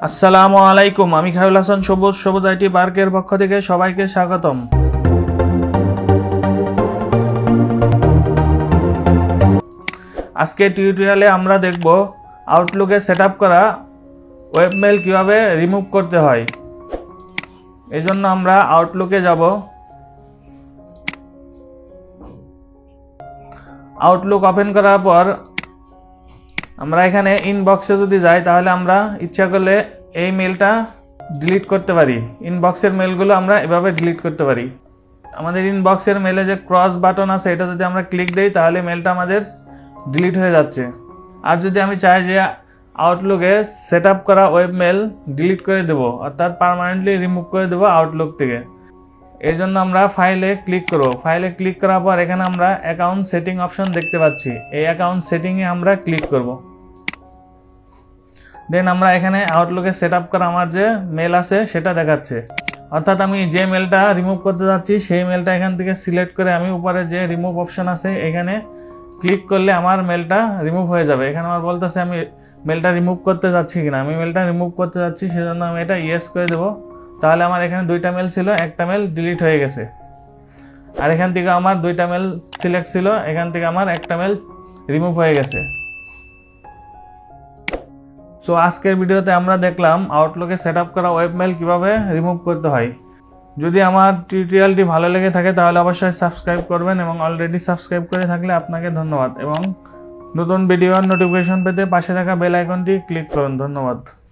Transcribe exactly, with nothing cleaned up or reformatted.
আসসালামু আলাইকুম, আমি খায়রুল হাসান সবুজ সবুজ আইটি পার্কের পক্ষ থেকে সবাইকে স্বাগতম। আজকে টিউটোরিয়ালে আমরা দেখব আউটলুকে সেটআপ করা ওয়েবমেল কিভাবে রিমুভ করতে হয়। এই জন্য আমরা আউটলুকে যাব। আউটলুক ওপেন করার পর আমরা এখানে ইনবক্সে যদি যাই তাহলে আমরা ইচ্ছা করলে এই মেলটা ডিলিট করতে পারি। ইনবক্সের মেলগুলো আমরা এভাবে ডিলিট করতে পারি। আমাদের ইনবক্সের মেলে যে ক্রস বাটন আছে এটা যদি আমরা ক্লিক দেই তাহলে মেলটা আমাদের ডিলিট হয়ে যাচ্ছে। আর যদি আমি চাই যে আউটলুকে সেট আপ করা ওয়েব মেল ডিলিট করে দেব, অর্থাৎ পার্মানেন্টলি রিমুভ করে দেব আউটলুক থেকে, এই জন্য আমরা ফাইলে ক্লিক করব। ফাইলে ক্লিক করার পর এখানে আমরা অ্যাকাউন্ট সেটিং অপশন দেখতে পাচ্ছি। এই অ্যাকাউন্ট সেটিংয়ে আমরা ক্লিক করব। দেন আমরা এখানে আউটলুকে সেট আপ করা আমার যে মেল আছে সেটা দেখাচ্ছে, অর্থাৎ আমি যে মেলটা রিমুভ করতে যাচ্ছি সেই মেলটা এখান থেকে সিলেক্ট করে আমি উপরে যে রিমুভ অপশন আছে এখানে ক্লিক করলে আমার মেলটা রিমুভ হয়ে যাবে। এখানে আমার বলতেছে আমি মেলটা রিমুভ করতে যাচ্ছি কিনা। আমি মেলটা রিমুভ করতে যাচ্ছি, সেজন্য আমি এটা ইয়েস করে দেবো। তাহলে আমার এখানে দুইটা মেল ছিল, একটা মেল ডিলিট হয়ে গেছে। আর এখান থেকে আমার দুইটা মেল সিলেক্ট ছিল, এখান থেকে আমার একটা মেল রিমুভ হয়ে গেছে। সো আজকের ভিডিওতে আমরা দেখলাম আউটলুকে সেট আপ করা ওয়েব মেল কীভাবে রিমুভ করতে হয়। যদি আমার টিউটোরিয়ালটি ভালো লেগে থাকে তাহলে অবশ্যই সাবস্ক্রাইব করবেন, এবং অলরেডি সাবস্ক্রাইব করে থাকলে আপনাকে ধন্যবাদ। এবং নতুন ভিডিওর নোটিফিকেশন পেতে পাশে থাকা বেল আইকনটি ক্লিক করুন। ধন্যবাদ।